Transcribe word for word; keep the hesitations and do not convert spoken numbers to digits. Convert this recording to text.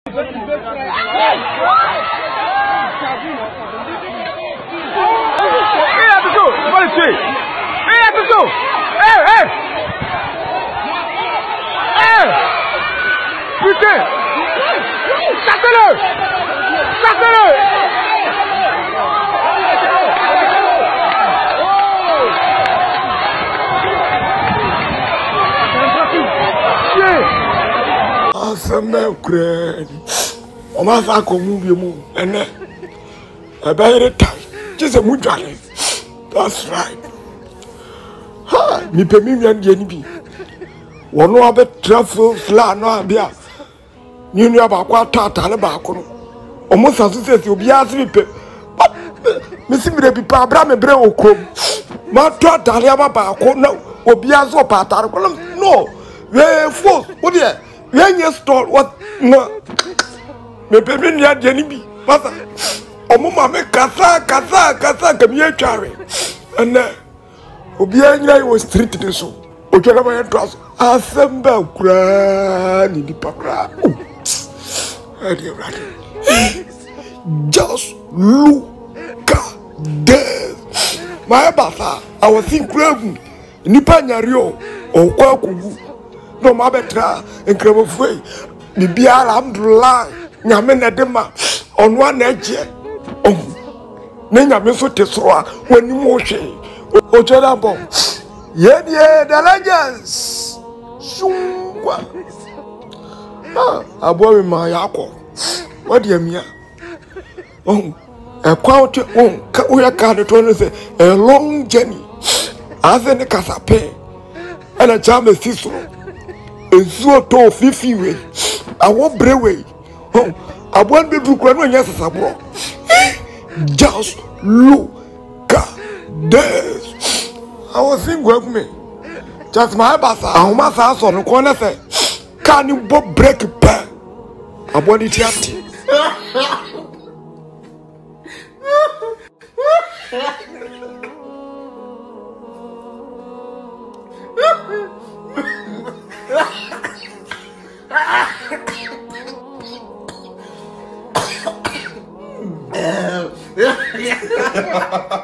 Putain! Chassez-le! Chassez-le! Awesome, great. On m'a fait comme vous, vous, et ne, a better time. Just a good journey. That's right. Ha, mi permis bien de n'y one no abe travel fla no abia ni nu aba kwa tata le ba ko no omo sasu se obi ase mi pe mi si mi de bi pa bra me bre okrom ma tata le aba ba ko na obi ase o pa tare ko no we fo o de we nye store what no me pe mi ni ade ni bi pasa omo ma me kasa kasa kasa ka mi atware ene obi anyira yo street de so ojara ba yentwas asamba kura ni di pakra adi brother just look at this my basa I was think crave ni panyari o okwa kugu no ma betra enkremo foi bibia alhamdulillah nyame na de ma onwa na eje oh ne nyame so tesoro a wani mo hwe ojara bo yeah, yeah, the legends. Shungwa. Ah, aboy ma yakọ. What do you mean? Oh, a quote oh, ka we ka de to say a long journey. As in the casape. And a jam is so. Ezuo to fifi we. I won't brewe. Oh, I won't be do kra no nya sasabro. Just look at this. I was thinking with me. Just my basa. I must ask on the corner say, can you both break it back? I want it empty. Yeah.